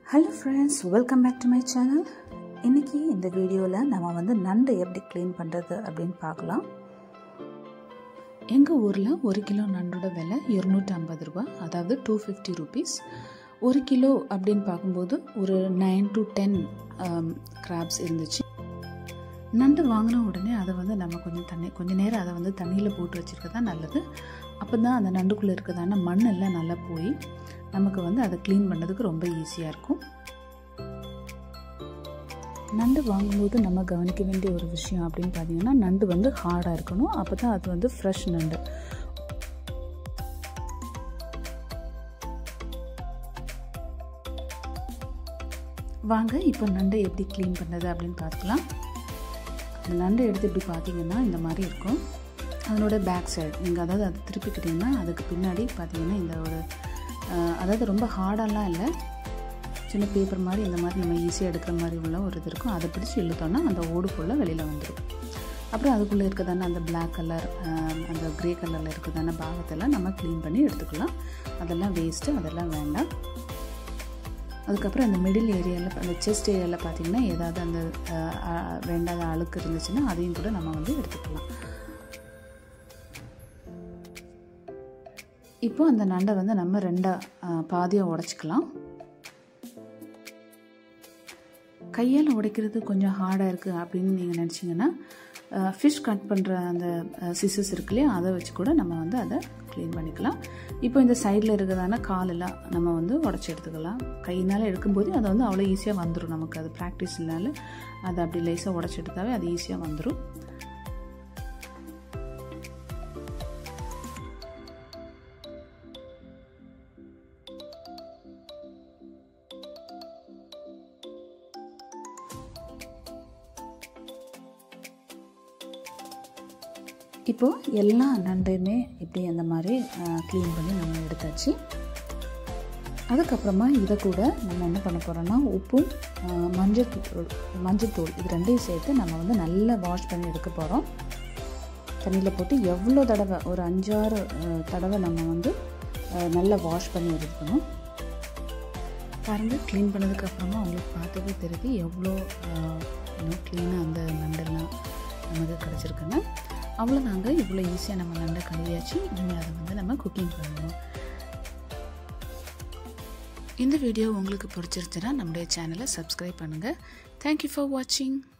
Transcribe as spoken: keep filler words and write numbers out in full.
Hello friends, welcome back to my channel. இன்னைக்கு இந்த வீடியோல நாம வந்து நண்டு எப்படி க்ளீன் பண்றது அப்படினு பார்க்கலாம். எங்க ஊர்ல ஒரு கிலோ நண்டோட விலை இருநூற்று ஐம்பது ரூபாய், அதாவது two fifty rupees. ஒரு கிலோ அப்படினு பாக்கும்போது ஒரு nine to ten crabs இருந்துச்சு. நண்டு வாங்குன உடனே அதை வந்து நம்ம கொஞ்சம் தண்ணி கொஞ்ச நேரம் அதை வந்து தண்ணியில போட்டு வச்சிருக்கதா நல்லது. அப்பதான் அந்த நண்டுக்குள்ள இருக்கதான மண் எல்லாம் நல்லா போய் நமக்கு வந்து அதை க்ளீன் பண்ணதுக்கு ரொம்ப ஈஸியா இருக்கும். நண்டு வாங்கும்போது நம்ம கவனிக்க வேண்டிய ஒரு விஷயம் அப்படினு பாத்தீங்கன்னா, நண்டு வந்து ஹார்டா இருக்கணும். அப்பதான் அது வந்து ஃப்ரெஷ் நண்டு. வாங்க இப்போ நண்டை எப்படி க்ளீன் பண்றது அப்படினு பார்க்கலாம். அந்த நண்டை எடுத்து இப்படி பாத்தீங்கன்னா இந்த மாதிரி இருக்கும். அதனோட பேக் சைடு நீங்க அதாவது அதை திருப்பிக்கிட்டீங்கன்னா அதுக்கு பின்னாடி பாத்தீங்கன்னா இந்த ஒரு அதாவது ரொம்ப ஹார்டாலாம் இல்லை, சின்ன பேப்பர் மாதிரி இந்த மாதிரி நம்ம ஈஸியாக எடுக்கிற மாதிரி உள்ள ஒரு இது இருக்கும். அதை பிடிச்சி இழுத்தோன்னா அந்த ஓடு ஃபுல்லாக வெளியில் வந்துடும். அப்புறம் அதுக்குள்ளே இருக்கிறதான அந்த பிளாக் கலர் அந்த க்ரே கலரில் இருக்கிறதான பாகத்தெல்லாம் நம்ம க்ளீன் பண்ணி எடுத்துக்கலாம். அதெல்லாம் வேஸ்ட்டு, அதெல்லாம் வேண்டாம். அதுக்கப்புறம் அந்த மிடில் ஏரியாவில் அந்த செஸ்ட் ஏரியாவில் பார்த்திங்கன்னா ஏதாவது அந்த வேண்டாத அழுக்கு இருந்துச்சுன்னா அதையும் கூட நம்ம வந்து எடுத்துக்கலாம். இப்போ அந்த நண்டை வந்து நம்ம ரெண்டாக பாதியாக உடைச்சிக்கலாம். கையால் உடைக்கிறது கொஞ்சம் ஹார்டாக இருக்குது அப்படின்னு நீங்கள் நினச்சிங்கன்னா ஃபிஷ் கட் பண்ணுற அந்த சிசஸ் இருக்கு இல்லையா, அதை வச்சு கூட நம்ம வந்து அதை க்ளீன் பண்ணிக்கலாம். இப்போ இந்த சைடில் இருக்கிறதான காலெல்லாம் நம்ம வந்து உடச்சி எடுத்துக்கலாம். கையினால் எடுக்கும்போது அதை வந்து அவ்வளோ ஈஸியாக வந்துடும். நமக்கு அது ப்ராக்டிஸ் இல்லைனால அதை அப்படி லேஸாக உடச்சி எடுத்தாவே அது ஈஸியாக வந்துடும். இப்போது எல்லா நண்டையுமே இப்படி அந்த மாதிரி க்ளீன் பண்ணி நம்ம எடுத்தாச்சு. அதுக்கப்புறமா இதை கூட நம்ம என்ன பண்ண போகிறோம்னா உப்பும் மஞ்சள் மஞ்சள்தூள் இது ரெண்டையும் சேர்த்து நம்ம வந்து நல்லா வாஷ் பண்ணி எடுக்க போகிறோம். தண்ணியில் போட்டு எவ்வளோ தடவை ஒரு அஞ்சாறு தடவை நம்ம வந்து நல்லா வாஷ் பண்ணி எடுக்கணும். பாருங்கள், க்ளீன் பண்ணதுக்கப்புறமா உங்களுக்கு பார்த்ததே தெரியுது எவ்வளோ இன்னும் க்ளீனாக அந்த நண்டெல்லாம் நமக்கு கிடச்சிருக்குன்னு. அவ்வளோ நாங்கள் இவ்வளோ ஈஸியாக நம்ம நண்டை கழுவியாச்சு. இனிமேல் அதை வந்து நம்ம குக்கிங் பண்ணணும். இந்த வீடியோ உங்களுக்கு பிடிச்சிருச்சுன்னா நம்முடைய சேனலை சப்ஸ்கிரைப் பண்ணுங்கள். தேங்க்யூ ஃபார் வாட்சிங்.